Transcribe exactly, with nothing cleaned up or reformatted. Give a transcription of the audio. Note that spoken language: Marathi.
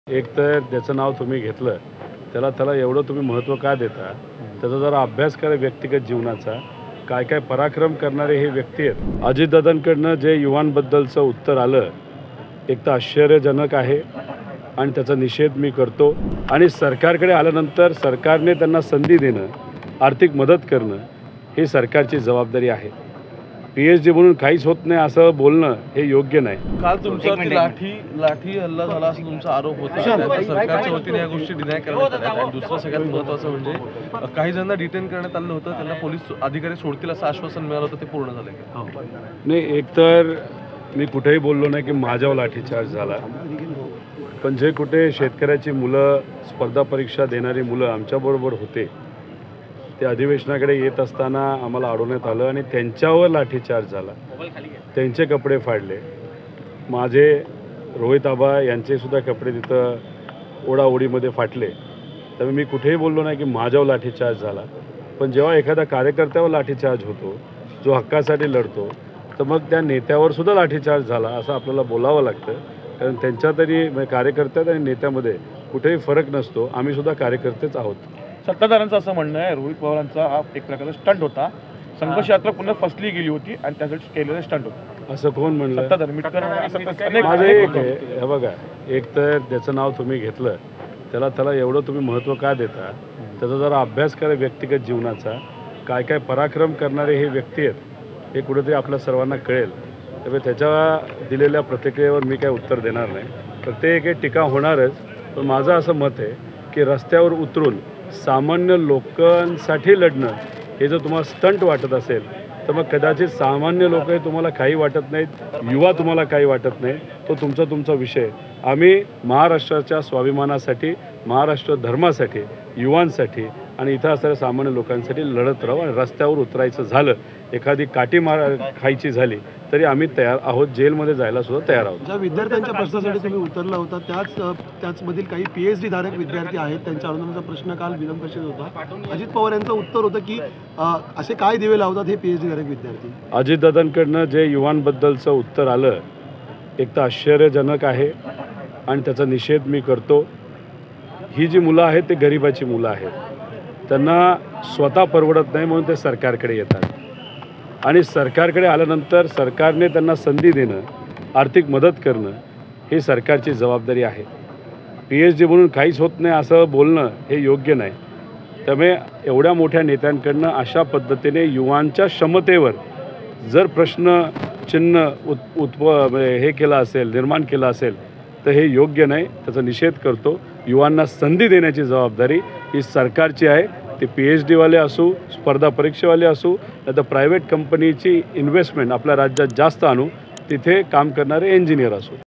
एक तर त्याचं नाव तुम्ही घेतलं, त्याला त्याला एवढं तुम्ही महत्त्व का देता? त्याचा जरा अभ्यास करा व्यक्तिगत जीवनाचा. काय काय पराक्रम करणारे हे व्यक्ती आहेत. अजितदादांकडनं जे युवांबद्दलचं उत्तर आलं, एक तर आश्चर्यजनक आहे आणि त्याचा निषेध मी करतो. आणि सरकारकडे आल्यानंतर सरकारने त्यांना संधी देणं, आर्थिक मदत करणं ही सरकारची जबाबदारी आहे. पी एच डी म्हणून काहीच होत नाही असं बोलणं हे योग्य नाही. काल तुमच्यावरती लाठी लाठी हल्ला झाला असं तुमचा आरोप होता. सरकारच्या वतीने या गोष्टी डिनाय करण्यात आल्या. आणि दुसरं सगळ्यात महत्त्वाचं म्हणजे काही जणांना डिटेन करण्यात आलं होतं, त्यांना पोलीस अधिकारी सोडतील असं आश्वासन मिळालं होतं, ते पूर्ण झालं का? नाही, एकतर मी कुठेही बोललो नाही की माझ्यावर लाठीचार्ज झाला, पण जे कुठे शेतकऱ्याची मुलं, स्पर्धा परीक्षा देणारी मुलं आमच्याबरोबर होते, ते अधिवेशनाकडे येत असताना आम्हाला अडवण्यात आलं आणि त्यांच्यावर लाठीचार्ज झाला. त्यांचे कपडे फाडले. माझे रोहित आबा यांचेसुद्धा कपडे तिथं ओढाओढीमध्ये फाटले. त्यामुळे मी कुठेही बोललो नाही की माझ्यावर लाठीचार्ज झाला. पण जेव्हा एखाद्या कार्यकर्त्यावर लाठीचार्ज होतो, जो हक्कासाठी लढतो, तर मग त्या नेत्यावर सुद्धा लाठीचार्ज झाला असं आपल्याला बोलावं लागतं. कारण त्यांच्या तरी कार्यकर्त्यात आणि नेत्यामध्ये कुठेही फरक नसतो. आम्ही सुद्धा कार्यकर्तेच आहोत. सत्ताधाऱ्यांचं असं म्हणणं आहे, रोहित पवारांचा हा एक प्रकारचा स्टंट होता. संघर्ष यात्रा पुन्हा फसली गेली होती आणि त्यासाठी केलेला स्टंट होता असं कोण म्हणलं? सत्ताधारी मिटकर माझं एक आहे, हे बघा, एक तर त्याचं नाव तुम्ही घेतलं, त्याला त्याला एवढं तुम्ही महत्त्व का देता? त्याचा जरा अभ्यास करा व्यक्तिगत जीवनाचा. काय काय पराक्रम करणारे हे व्यक्ती आहेत हे कुठेतरी आपल्या सर्वांना कळेल. त्यामुळे त्याच्या दिलेल्या प्रतिक्रियेवर मी काय उत्तर देणार नाही. प्रत्येक एक टीका होणारच. पण माझं असं मत आहे की रस्त्यावर उतरून सामान्य लोकांसाठी लढणं हे जर तुम्हाला स्टंट वाटत असेल, तर मग कदाचित सामान्य लोक हे तुम्हाला काही वाटत नाहीत, युवा तुम्हाला काही वाटत नाही. तो तुमचा तुमचा विषय. आम्ही महाराष्ट्राच्या स्वाभिमानासाठी, महाराष्ट्र धर्मासाठी, युवांसाठी आणि इथं असणाऱ्या सामान्य लोकांसाठी लढत राहू. आणि रस्त्यावर उतरायचं झालं, एखादी काठी मार खायची झाली तरी आम्ही तयार आहोत. जेलमध्ये जायला सुद्धा तयार आहोत. ज्या विद्यार्थ्यांच्या प्रश्नासाठी तुम्ही उतरला होता, त्याच त्याचमधील काही पी एच डी धारक विद्यार्थी आहेत, त्यांच्या अनुदानाचा प्रश्न काल विधान परिषदेत होता. अजित पवार यांचं उत्तर होतं की असे काय दिवे लावतात हे पी एच डी धारक विद्यार्थी. अजितदादांकडनं जे युवांबद्दलचं उत्तर आलं, एक तर आश्चर्यजनक आहे आणि त्याचा निषेध मी करतो. ही जी मुलं आहेत ते गरिबाची मुलं आहेत. त्यांना स्वतः परवडत नाही म्हणून ते सरकारकडे येतात. आणि सरकारकडे आल्यानंतर सरकारने त्यांना संधी देणं, आर्थिक मदत करणं ही सरकारची जबाबदारी आहे. पी एच डी म्हणून काहीच होत नाही असं बोलणं हे योग्य नाही. त्यामुळे एवढ्या मोठ्या नेत्यांकडनं अशा पद्धतीने युवांच्या क्षमतेवर जर प्रश्न चिन्ह उत् उत्प हे केलं असेल, निर्माण केलं असेल, तर हे योग्य नाही. त्याचा निषेध करतो. युवांना संधी देण्याची जबाबदारी ही सरकारची आहे. ते पी एच डीवाले असू, स्पर्धा परीक्षेवाले असू, नाही तर प्रायव्हेट कंपनीची इन्व्हेस्टमेंट आपल्या राज्यात जास्त आणू, तिथे काम करणारे इंजिनियर असू.